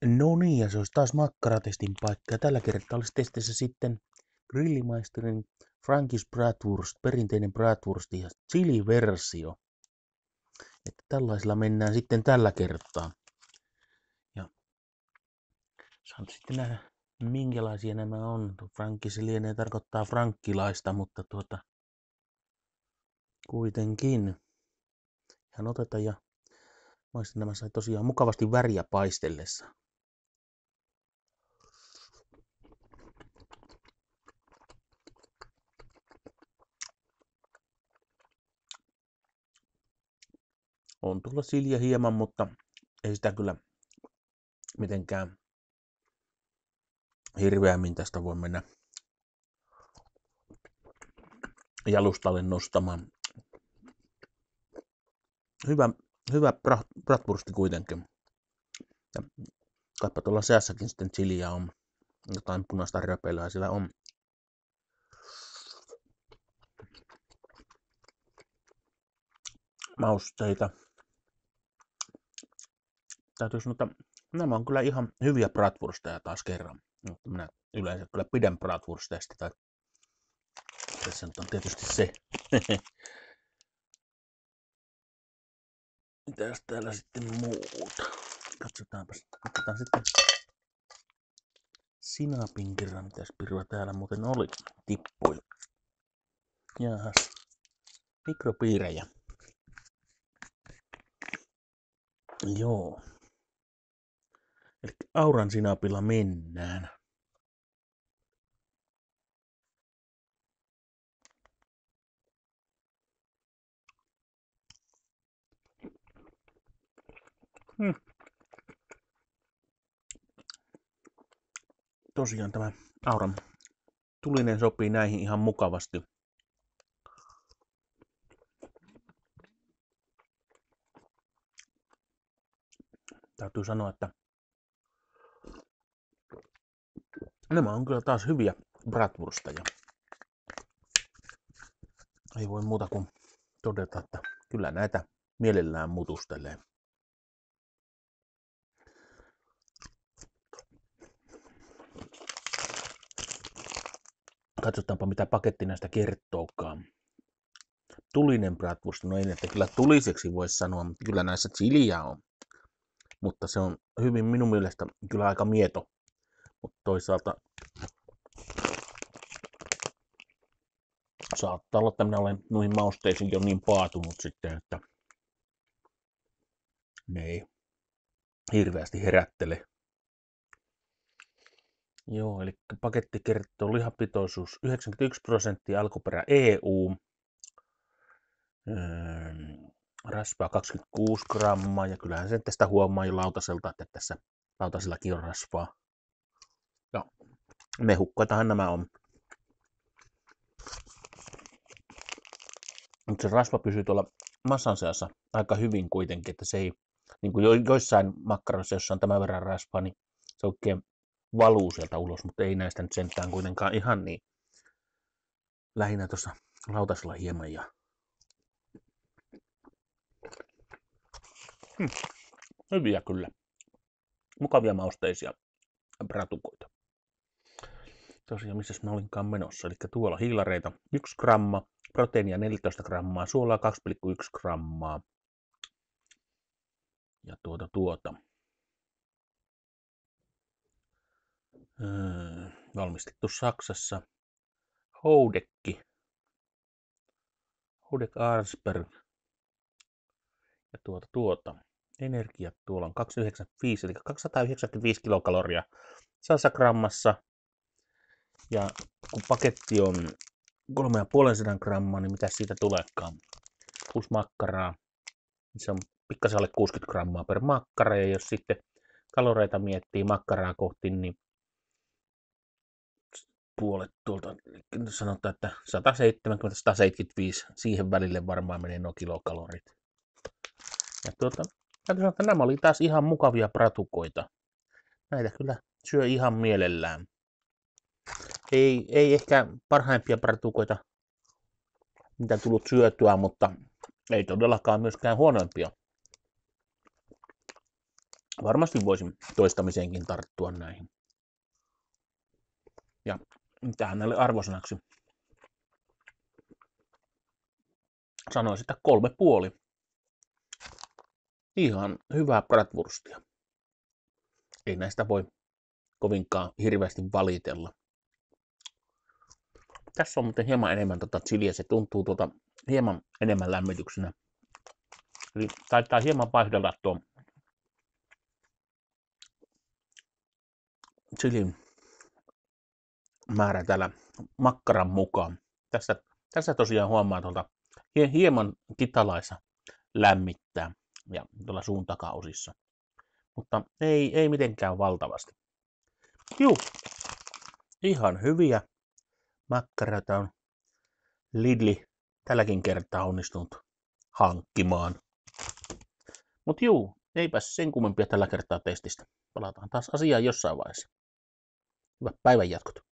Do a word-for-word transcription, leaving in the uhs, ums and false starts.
No niin, ja se olisi taas makkaratestin paikka. Ja tällä kertaa olisi testissä sitten Grillimeisterin Frankis Bratwurst, perinteinen Bratwurst ja chili-versio. Että tällaisilla mennään sitten tällä kertaa. Ja saan sitten nähdä, minkälaisia nämä on. Frankis lienee tarkoittaa frankkilaista, mutta tuota kuitenkin. Ihan oteta ja maistin, nämä sai tosiaan mukavasti väriä paistellessa. On tulla silja hieman, mutta ei sitä kyllä mitenkään hirveämmin tästä voi mennä jalustalle nostamaan. Hyvä, hyvä bratwursti kuitenkin. Ja kaipa tuolla seassakin sitten chiliä on. Jotain punaista röpelää siellä on. Mausteita. Täytyy sanoa, että nämä on kyllä ihan hyviä bratwursteja taas kerran. Minä yleensä kyllä pidän bratwursteista. Tai tässä nyt on tietysti se. Mitäs täällä sitten muuta? Katsotaanpa sitten. Katsotaan sitten sinapin kerran. Mitäs pirua täällä muuten oli? Tippui. Jahas. Mikropiirejä. Joo. Eli auran sinapilla mennään. Hmm. Tosiaan tämä auran tulinen sopii näihin ihan mukavasti. Täytyy sanoa, että nämä on kyllä taas hyviä bratwursteja. Ei voi muuta kuin todeta, että kyllä näitä mielellään mutustelee. Katsotaanpa mitä paketti näistä kertookaan. Tulinen bratwurst, no ei että kyllä tuliseksi voisi sanoa, mutta kyllä näissä chiliä on. Mutta se on hyvin minun mielestä kyllä aika mieto. Mutta toisaalta saattaa olla, että minä olen noihin mausteisiin jo niin paatunut sitten, että ne ei hirveästi herättele. Joo, eli paketti kertoo lihapitoisuus yhdeksänkymmentäyksi prosenttia, alkuperä E U, öö, rasvaa kaksikymmentäkuusi grammaa, ja kyllähän sen tästä huomaa jo lautaselta, että tässä lautasellakin on rasvaa. Ja mehukkaitahan nämä on. Mutta se rasva pysyy tuolla massan seassa aika hyvin kuitenkin, että se ei, niin kuin jo, joissain makkaroissa, jossa on tämän verran rasvaa, niin se oikein valuu sieltä ulos, mutta ei näistä nyt sentään kuitenkaan ihan niin. Lähinnä tuossa lautasella hieman ja hmm, hyviä kyllä. Mukavia mausteisia bratukoita. Tosiaan, missä mä olinkaan menossa. Eli tuolla hiilareita yksi gramma, proteiinia neljätoista grammaa, suolaa kaksi pilkku yksi grammaa. Ja tuota tuota. Öö, valmistettu Saksassa. Houdekki. Houdek Arsberg. Ja tuota tuota. Energiat tuolla on kaksisataayhdeksänkymmentäviisi, eli kaksisataayhdeksänkymmentäviisi kilokaloria sadassa grammassa. Ja kun paketti on kolme ja puoli sataa grammaa, niin mitä siitä tuleekaan? Kuusi makkaraa. Se on pikkasen alle kuusikymmentä grammaa per makkara. Ja jos sitten kaloreita miettii makkaraa kohti, niin puolet tuolta sanotaan, että sata seitsemänkymmentä sata seitsemänkymmentäviisi siihen välille varmaan menee nuo kilokalorit. Ja tuota, täytyy sanoa, että nämä oli taas ihan mukavia bratukoita. Näitä kyllä syö ihan mielellään. Ei, ei ehkä parhaimpia bratukoita, mitä tullut syötyä, mutta ei todellakaan myöskään huonoimpia. varmasti voisin toistamiseenkin tarttua näihin. Ja tähän näille arvosanaksi sanoisin, että kolme puoli. Ihan hyvää bratwurstia. Ei näistä voi kovinkaan hirveästi valitella. Tässä on muuten hieman enemmän tota chiliä, se tuntuu tuota hieman enemmän lämmityksenä. Eli taitaa hieman vaihdella tuo chilin määrä täällä makkaran mukaan. Tässä, tässä tosiaan huomaa tuolta hieman kitalaissa lämmittää ja tuolla suun takaosissa. Mutta ei, ei mitenkään valtavasti. Juu, ihan hyviä makkaroita on Lidli tälläkin kertaa onnistunut hankkimaan. Mut juu, eipäs sen kummempia tällä kertaa testistä. Palataan taas asiaan jossain vaiheessa. Hyvät päivänjatkot.